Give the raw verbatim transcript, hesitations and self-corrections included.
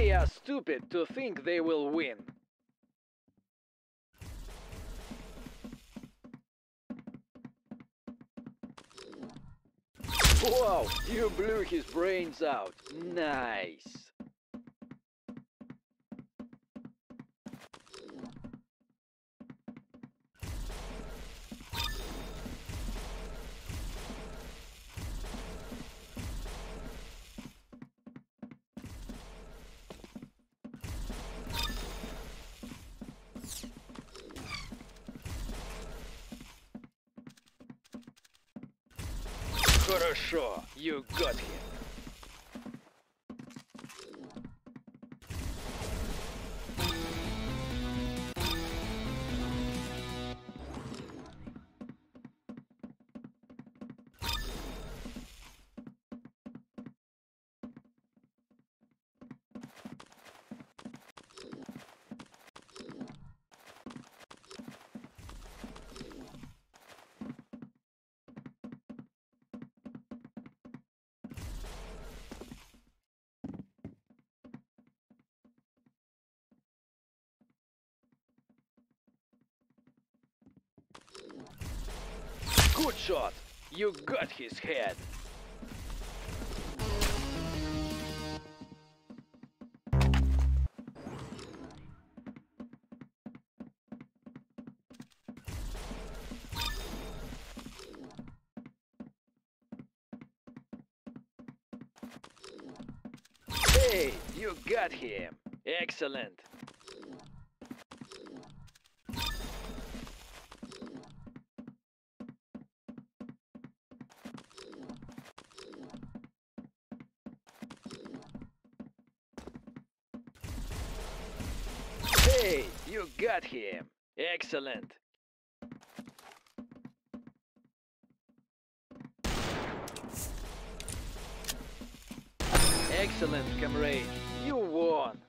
They are stupid to think they will win. Wow, you blew his brains out. Nice. Хорошо, you got him. Good shot. You got his head. Hey, you got him. Excellent. Hey, you got him. Excellent. Excellent, comrade. You won.